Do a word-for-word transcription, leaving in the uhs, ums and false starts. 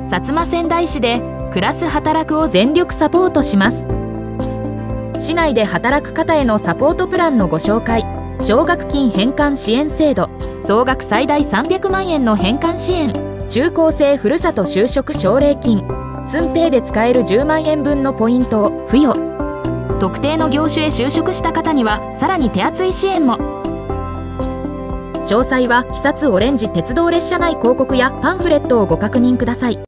薩摩川内市で暮らす働くを全力サポートします。市内で働く方へのサポートプランのご紹介。奨学金返還支援制度、総額最大さんびゃくまんえんの返還支援、中高生ふるさと就職奨励金、ツンペイで使えるじゅうまんえんぶんのポイントを付与。特定の業種へ就職した方にはさらに手厚い支援も。詳細は肥薩オレンジ鉄道列車内広告やパンフレットをご確認ください。